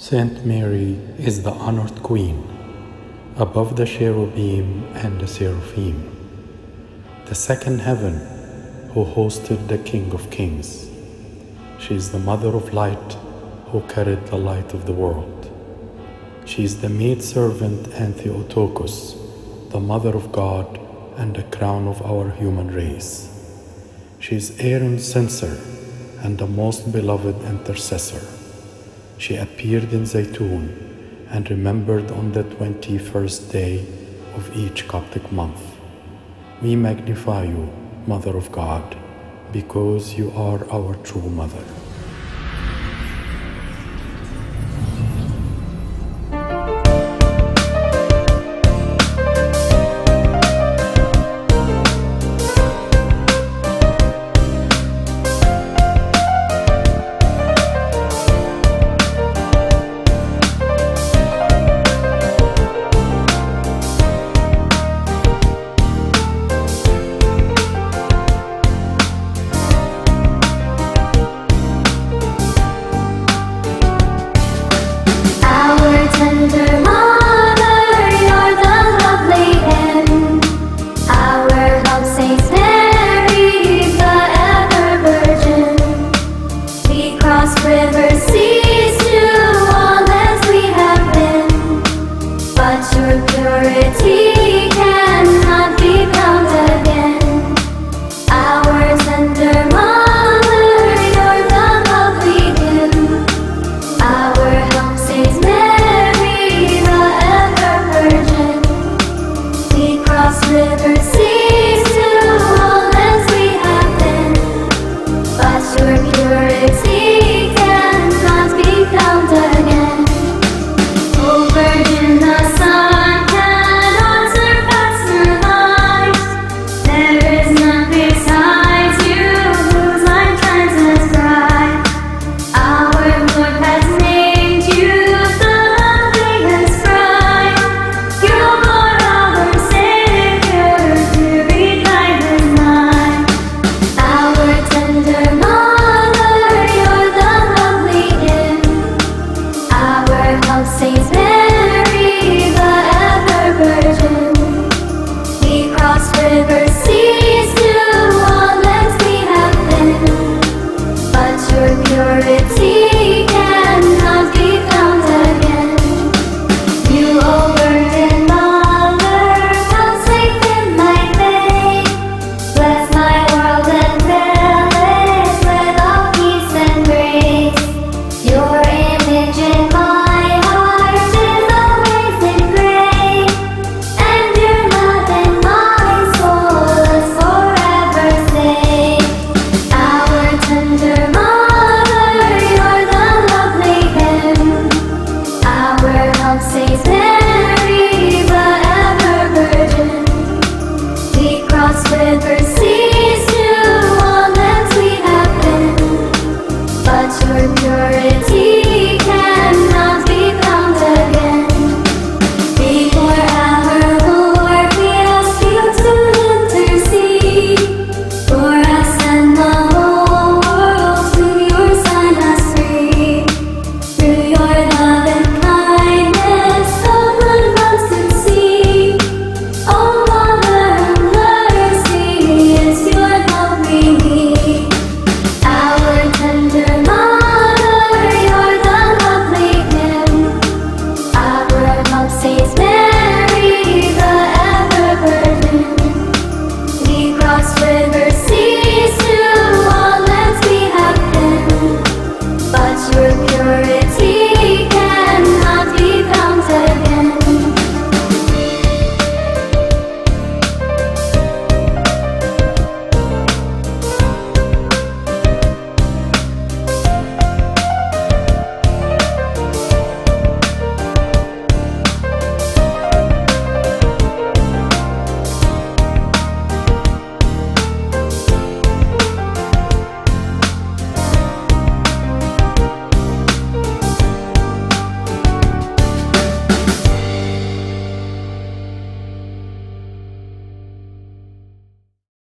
Saint Mary is the honored queen, above the cherubim and the seraphim, the second heaven who hosted the King of Kings. She is the mother of light who carried the light of the world. She is the maidservant and Theotokos, the mother of God and the crown of our human race. She is Aaron's censer and the most beloved intercessor. She appeared in Zaytun and remembered on the 21st day of each Coptic month. We magnify you, Mother of God, because you are our true Mother. Purity